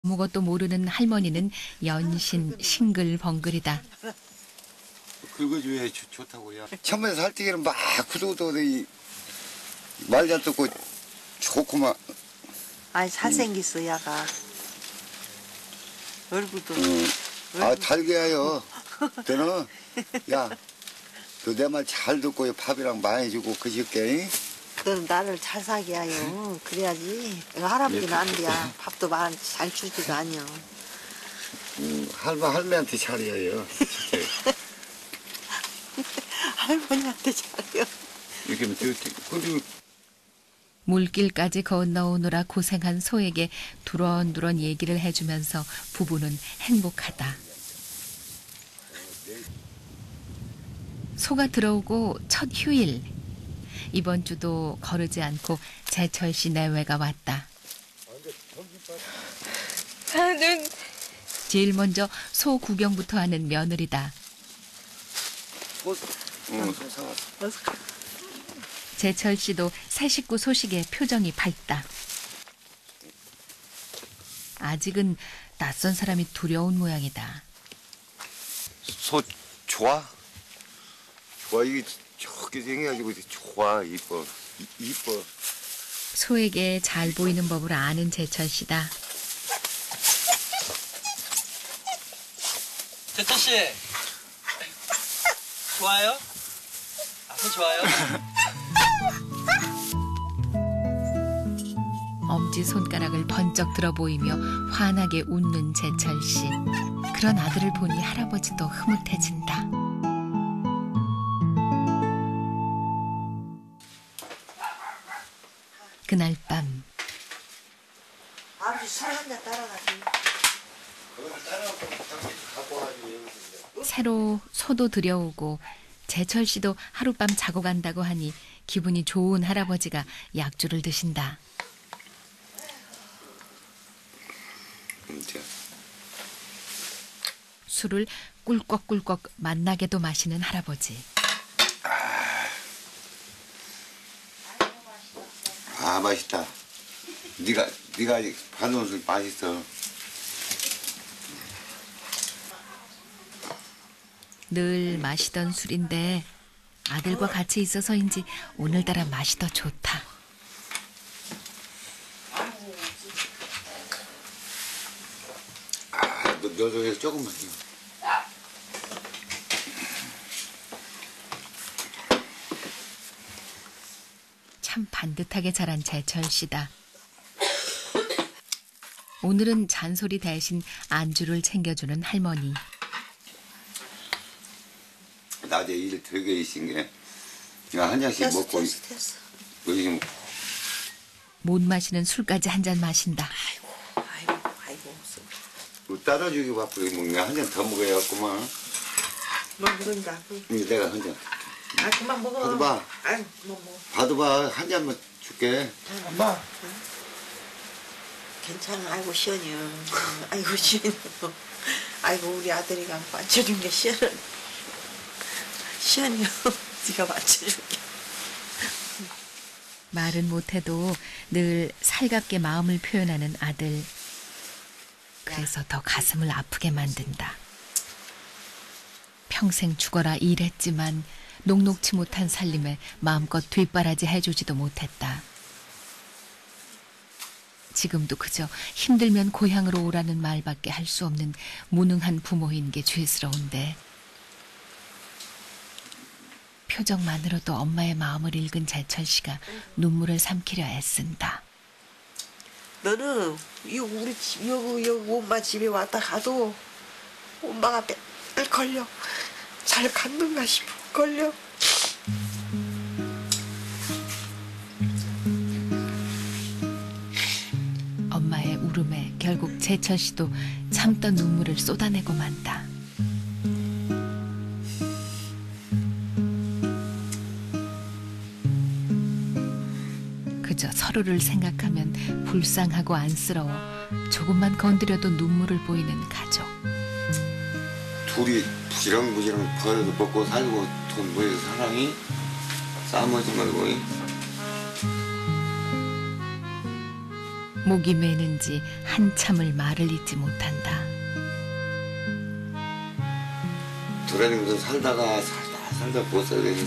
아무것도 모르는 할머니는 연신 싱글벙글이다. 긁어줘야 좋다고요. 처음에 살 때에는 막 구두도 말 잘 듣고 좋구만. 아니 잘생겼어 야가. 얼굴도. 아 달게 해요. 너는 야, 너 내 말 잘 듣고 밥이랑 많이 주고 그실게. 너는 나를 잘 사게 하요. 그래야지. 할아버지는 안 돼야. 밥도 많이 잘 주지도 않여. 할머니한테 잘해요. 할머니한테 잘해요. 이렇게 하면 그리고 물길까지 건너오느라 고생한 소에게 두런두런 얘기를 해주면서 부부는 행복하다. 소가 들어오고 첫 휴일. 이번 주도 거르지 않고 제철 씨 내외가 왔다. 나는 제일 먼저 소 구경부터 하는 며느리다. 소 사왔어. 제철 씨도 새 식구 소식에 표정이 밝다. 아직은 낯선 사람이 두려운 모양이다. 소 좋아? 좋아 이게 저렇게 생겨가지고 좋아 이뻐 이뻐. 소에게 잘 보이는 법을 아는 제철 씨다. 제철 씨 좋아요? 소 좋아요? 엄지 손가락을 번쩍 들어 보이며 환하게 웃는 제철 씨. 그런 아들을 보니 할아버지도 흐뭇해진다. 그날 밤 아버지 술 한 잔 따라가지. 새로 소도 들여오고 제철 씨도 하룻밤 자고 간다고 하니 기분이 좋은 할아버지가 약주를 드신다. 술을 꿀꺽꿀꺽 맛나게도 마시는 할아버지. 아 맛있다. 네가 반놓은 술 맛있어. 늘 마시던 술인데 아들과 같이 있어서인지 오늘따라 맛이 더 좋다. 너 저기 조금만. 참 반듯하게 자란 제철 씨다. 오늘은 잔소리 대신 안주를 챙겨주는 할머니. 낮에 일 되게 있은 게 한 잔씩 먹고 됐어. 요즘 못 마시는 술까지 한 잔 마신다. 아이고. 따라주기 바쁘게 먹냐. 한 잔 더 먹어야겠구만. 뭐 그런가. 내가 한 잔. 아 그만 먹어. 받아봐. 아이 뭐. 받아봐. 한 잔만 줄게. 엄마. 괜찮아. 아이고 시원해요. 아이고 시원해. 아이고 우리 아들이가 맞춰준 게 시원해. 시원해요. 네가 맞춰줄게. 말은 못해도 늘 살갑게 마음을 표현하는 아들. 그래서 더 가슴을 아프게 만든다. 평생 죽어라 일했지만 녹록치 못한 살림에 마음껏 뒷바라지 해주지도 못했다. 지금도 그저 힘들면 고향으로 오라는 말밖에 할 수 없는 무능한 부모인 게 죄스러운데 표정만으로도 엄마의 마음을 읽은 제철 씨가 눈물을 삼키려 애쓴다. 너는 우리 집 여기 엄마 집에 왔다 가도 엄마가 맨날 걸려. 잘 갔는가 싶어 걸려. 엄마의 울음에 결국 제철 씨도 참던 눈물을 쏟아내고 만다. 그저 서로를 생각하면 불쌍하고 안쓰러워 조금만 건드려도 눈물을 보이는 가족. 둘이 부지런부지런 벌어도 먹고 살고 돈 모여서 사랑이 싸우지 말고. 목이 메는지 한참을 말을 잇지 못한다. 도라니 무슨 살다가 못 살겠어.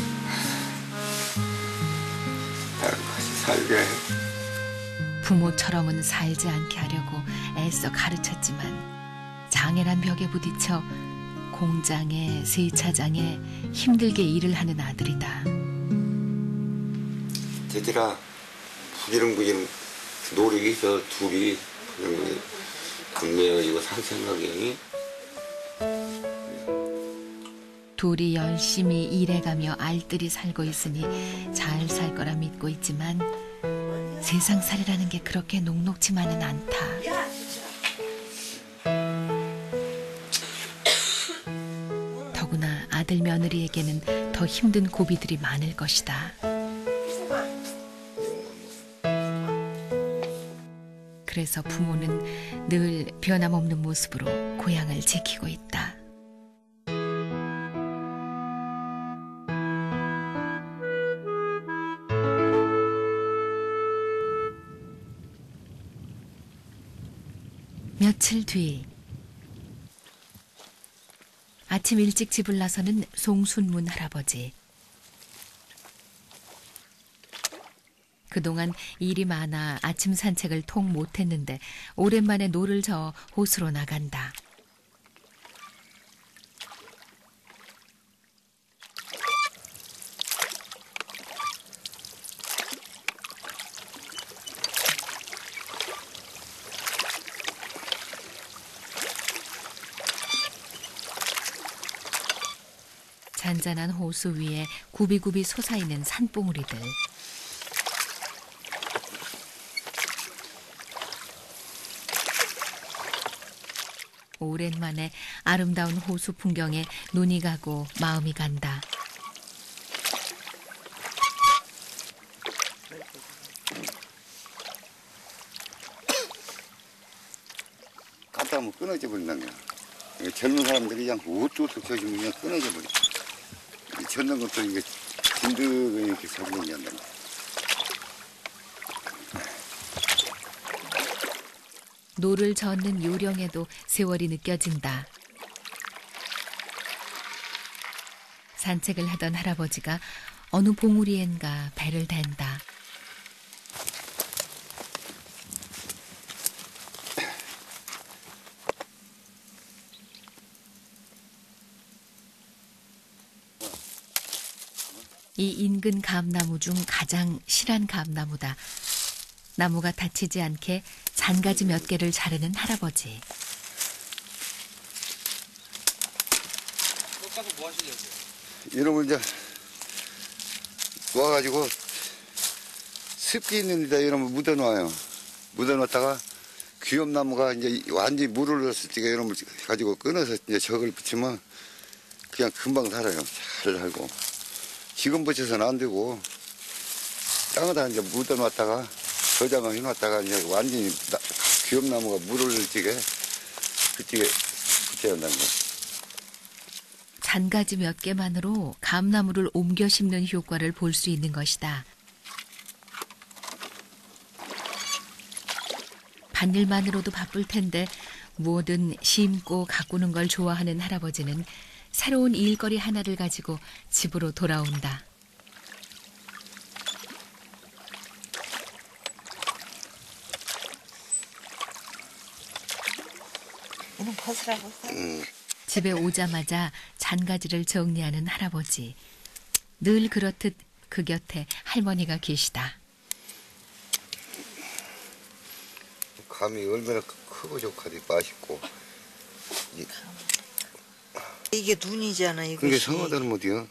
같이 살게. 부모처럼은 살지 않게 하려고 애써 가르쳤지만 장애란 벽에 부딪혀 공장에 세차장에 힘들게 일을 하는 아들이다. 제들아 부지런부지런 노력이 저 둘이 부지런부지런 금매가지고 살 생각이. 둘이 열심히 일해가며 알뜰히 살고 있으니 잘 살 거라 믿고 있지만 세상살이라는 게 그렇게 녹록지만은 않다. 더구나 아들 며느리에게는 더 힘든 고비들이 많을 것이다. 그래서 부모는 늘 변함없는 모습으로 고향을 지키고 있다. 며칠 뒤 아침 일찍 집을 나서는 송순문 할아버지. 그동안 일이 많아 아침 산책을 통 못했는데 오랜만에 노를 저어 호수로 나간다. 잔잔한 호수 위에 굽이굽이 솟아있는 산봉우리들. 오랜만에 아름다운 호수 풍경에 눈이 가고 마음이 간다. 갔다 하면 끊어져 버린다는 거야. 젊은 사람들이 그냥 우뚝우뚝 젖으면 그냥 끊어져 버려. 젖는 것도 이게 든든하게 이렇게 서는 게 한다. 노를 젓는 요령에도 세월이 느껴진다. 산책을 하던 할아버지가 어느 봉우리엔가 배를 댄다. 이 인근 감나무 중 가장 실한 감나무다. 나무가 다치지 않게 잔가지 몇 개를 자르는 할아버지. 꼭 가서 뭐 하시려고요? 이런 걸 이제 와가지고 습기 있는 데다 이런 걸 묻어놔요. 묻어놨다가 귀염나무가 이제 완전히 물을 넣었을 때 이런 걸 가지고 끊어서 이제 적을 붙이면 그냥 금방 살아요. 잘 살고. 지금 붙여서는 안 되고 땅에다 이제 묻어놨다가 저장을 해놨다가 이제 완전히 귀염나무가 물을 찌게 그쪽에 붙여야 한다는 거야. 잔가지 몇 개만으로 감나무를 옮겨 심는 효과를 볼 수 있는 것이다. 밭일만으로도 바쁠 텐데 뭐든 심고 가꾸는 걸 좋아하는 할아버지는 새로운 일거리 하나를 가지고 집으로 돌아온다. 이놈 벗으라고. 집에 오자마자 잔가지를 정리하는 할아버지. 늘 그렇듯 그 곁에 할머니가 계시다. 감이 얼마나 크고 좋고 맛있고. 이게 눈이잖아. 이것이. 그게 성어다는 못이요.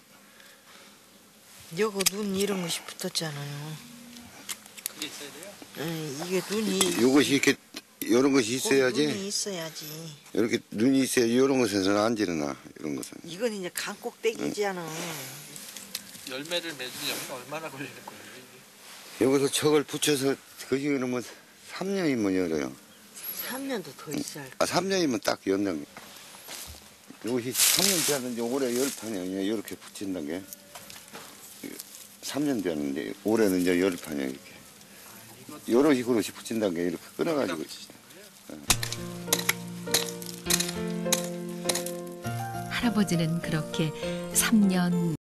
여거 눈 이런 것이 붙었잖아요. 그게 있어야 돼요? 이게 눈이. 이것이 이렇게 이런 것이 있어야지. 눈이 있어야지. 이렇게 눈이 있어야 이런 것에서는 안 지르나 이런 것은. 이건 이제 강꼭대기잖아. 열매를 맺으려면 얼마나 걸리는 거예요? 이게? 여기서 척을 붙여서 거기 그러면 3년이면 열어요. 3년도 더 있어야 할 거야. 3년이면 딱 연장. 이것이 3년 되었는데 올해 열판이야. 이렇게 붙인다는 게. 3년 되었는데 올해는 이제 열판이야 이렇게. 이것도 이런 식으로 붙인다는 게 이렇게 끊어가지고. 붙이시는 거예요? 할아버지는 그렇게 3년